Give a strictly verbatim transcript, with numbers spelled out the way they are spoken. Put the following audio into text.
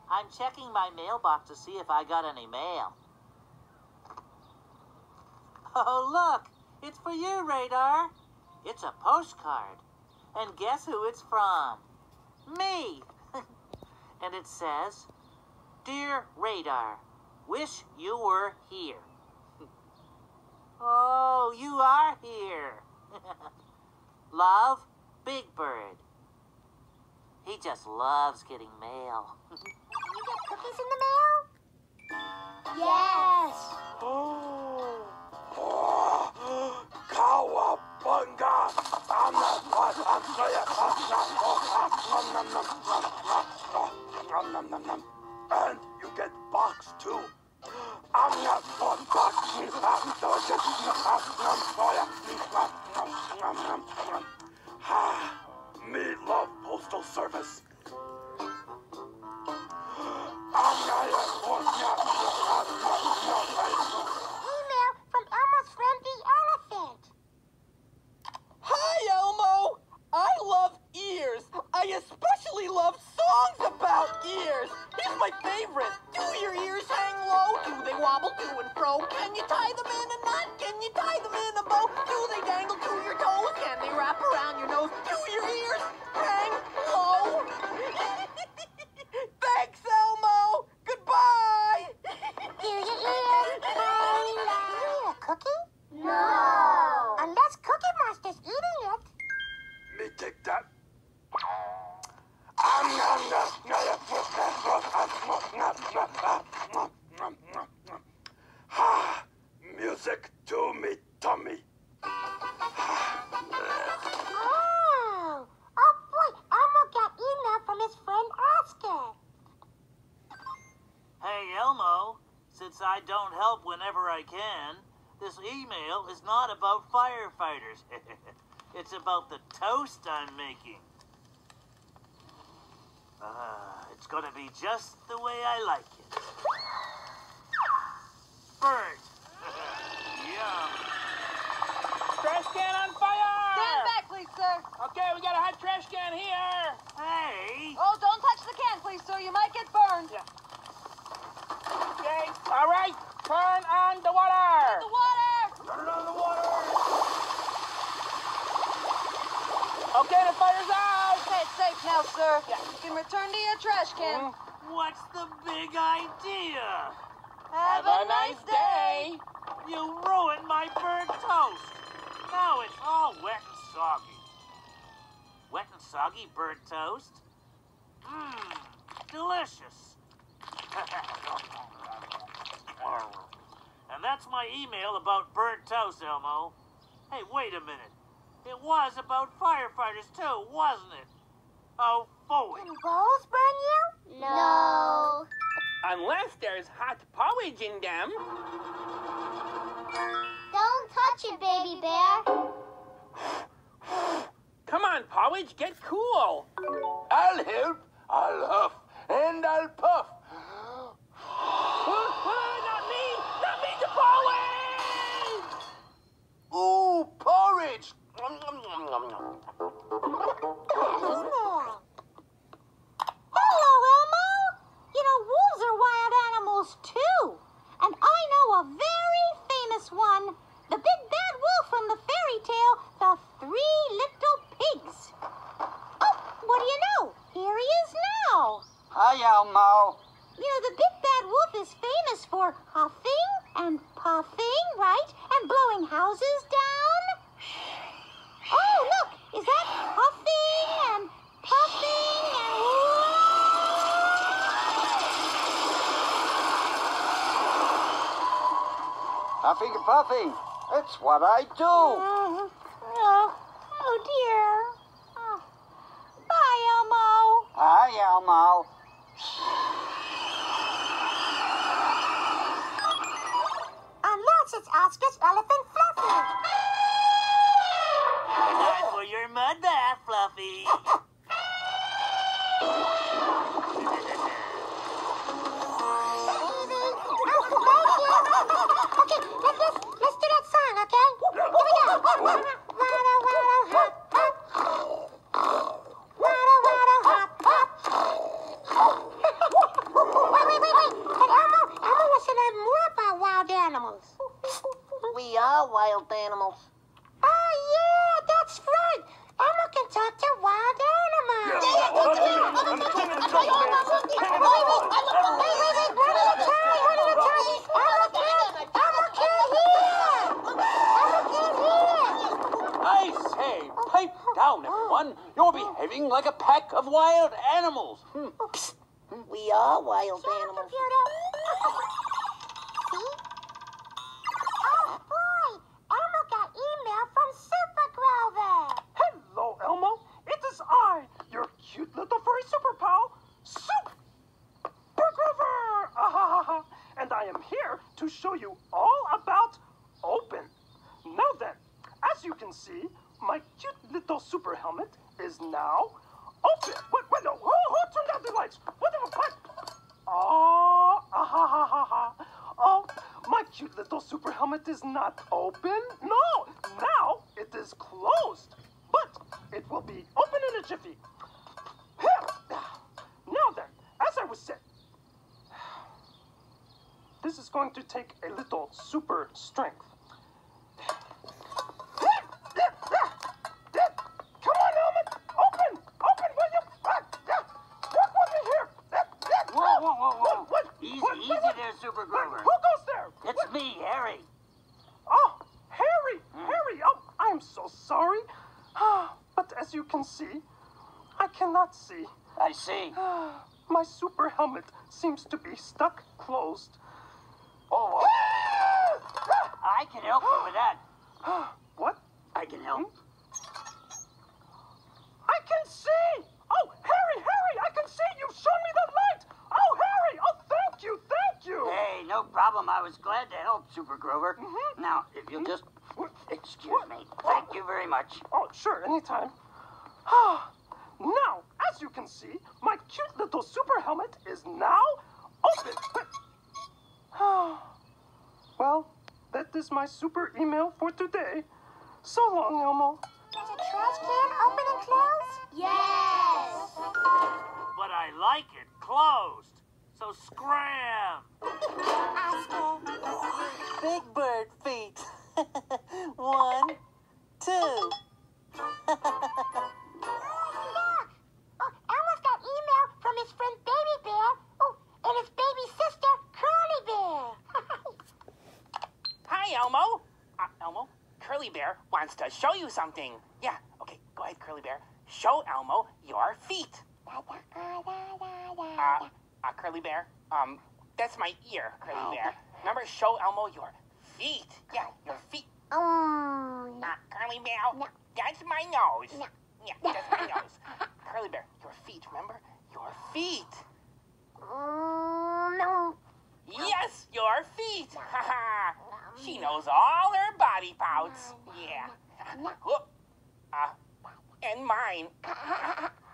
I'm checking my mailbox to see if I got any mail. Oh, look! It's for you, Radar. It's a postcard. And guess who it's from? Me! And it says, Dear Radar, wish you were here. Oh, you are here. Love, Big Bird. He just loves getting mail. You get cookies in the mail? Yes. Oh. Oh. Cowabunga. And you get box too. Me love Postal Service. Email from Elmo's friend the elephant. Hi, Elmo! I love ears. I especially love songs about ears. Here's my favorite. Do your ears hang low? Do they wobble to and fro? Can you tie them in a knot? Can you tie them in a bow? Do they dangle to your toes? Can they wrap around your nose? Do your ears hang low? Thanks, Elmo. Goodbye. Do your ears hang low? You eat a cookie? No. Unless Cookie Monster's eating it. Me take that. Music to me tummy. Oh. Oh, boy. Elmo got email from his friend Oscar. Hey, Elmo, since I don't help whenever I can, this email is not about firefighters. It's about the toast I'm making. Uh, it's gonna be just the way I like it. Burnt. Yum. Trash can on fire! Stand back, please, sir. Okay, we got a hot trash can here. Hey! Oh, don't touch the can, please, sir. You might get burned. Yeah. Okay, all right. Turn on the water. The water! Turn on the water. Okay, the fire's out. Okay, it's safe now, sir. Yeah. You can return to your trash can. What's the big idea? Have, a nice day. You ruined my burnt toast. Now it's all wet and soggy. Wet and soggy burnt toast? Mmm, delicious. And that's my email about burnt toast, Elmo. Hey, wait a minute. It was about firefighters too, wasn't it? Oh, boy. Can bowls burn you? No. Unless there's hot porridge in them. Don't touch it, baby bear. Come on, porridge, get cool. I'll help. I'll huff and I'll puff. Not me! Not me, the porridge! Ooh, porridge. Hello, Elmo. You know, wolves are wild animals, too. And I know a very famous one. The big bad wolf from the fairy tale, The Three Little Pigs. Oh, what do you know? Here he is now. Hi, Elmo. You know, the big bad wolf is famous for huffing and puffing, right? And blowing houses down. Oh, look, is that huffing and puffing and... Huffing and puffing. That's what I do. Oh, oh, oh dear. Oh. Bye, Elmo. Hi, Elmo. Unless it's Oscar's elephant Fluffy. Time for your mud bath, Fluffy. Okay, let's, let's, let's do that song, okay? Here we go. Wada, wada, hop, hop. Wada, wada, hop, hop. I say, pipe down, everyone. You're behaving like a pack of wild animals. Hmm. We are wild animals. Oh boy, Elmo got email from Super Grover. Hello, Elmo. It is I, your cute little furry super pal, Super Grover. Ah, ha, ha, ha. And I am here to show you all about Open. Now then, as you can see, my cute little super helmet is now open. What? What? No. Who, who turned out the lights? What the fuck? Oh, ah, ha, ha, ha, ha. Oh, my cute little super helmet is not open. No, now it is closed. But it will be open in a jiffy. Now then, as I was saying, this is going to take a little super strength. Come on, helmet! Open! Open, will you? Work with me here! Whoa, whoa, whoa, whoa. What? Easy, What? easy What? there, Super Who Grover. goes there? It's me, Harry. Oh, Harry! Harry! Oh, I am so sorry. But as you can see, I cannot see. I see. My super helmet seems to be stuck closed. Oh, I can help you with that. What? I can help. I can see! Oh, Harry, Harry, I can see! You've shown me the light! Oh, Harry! Oh, thank you, thank you! Hey, no problem. I was glad to help, Super Grover. Mhm. Now, if you'll just excuse What? me. Thank you very much. Oh, sure, anytime. Now, as you can see, my cute little super helmet is now open. Well, that is my super email for today. So long, Elmo. Does a trash can open and close? Yes. But I like it closed. So scram. Oscar. Big bird feet. One, two. Look! Oh, Elmo's got email from his friend Baby Bear. Oh, and his baby sister, Curly Bear. Hi, Elmo. Uh, Elmo, Curly Bear wants to show you something. Yeah, okay, go ahead, Curly Bear. Show Elmo your feet. Uh, uh, Curly Bear, um, that's my ear, Curly Bear. Remember, show Elmo your feet. Yeah, your feet. Oh, Uh, Curly Bear, that's my nose. Yeah, that's my nose. Curly Bear, your feet, remember? Your feet. oh, no. Yes, your feet. Haha. She knows all her body parts. Yeah. Whoop. Uh, and mine.